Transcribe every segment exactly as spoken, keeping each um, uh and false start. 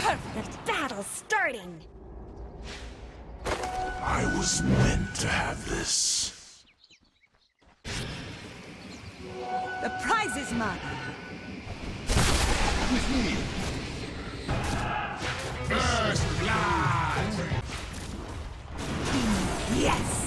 Perfect. Battle starting. I was meant to have this. The prize is mine. With me. First blood. Yes.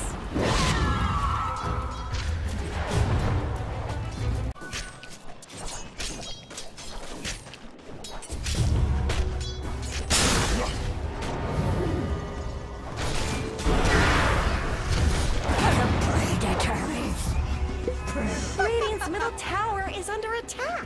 Radiant's middle tower is under attack.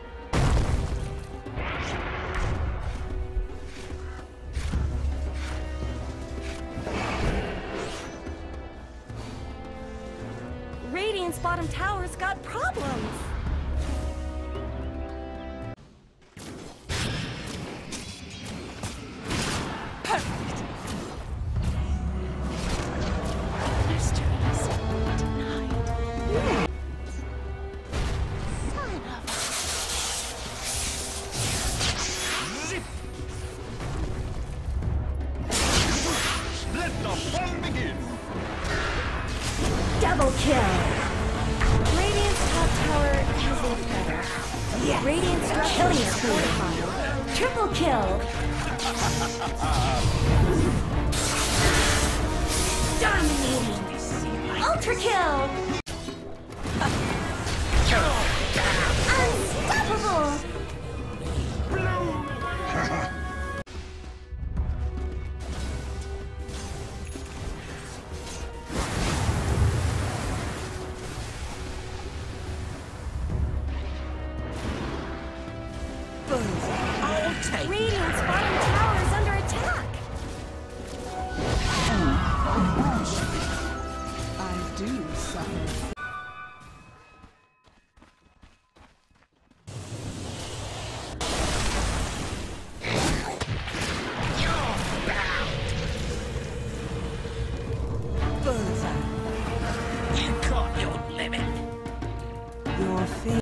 Radiant's bottom tower's got problems. Perfect. Mysteries denied. Let the fun begin. Double kill. Radiant's top tower has it better. Yes. Radiant's killing fortified. Triple kill. Dominating. Ultra kill. Unstoppable. I'll take Radiant's bottom tower is under attack. I do suffer. Bullseye. You got your limit. Your fate.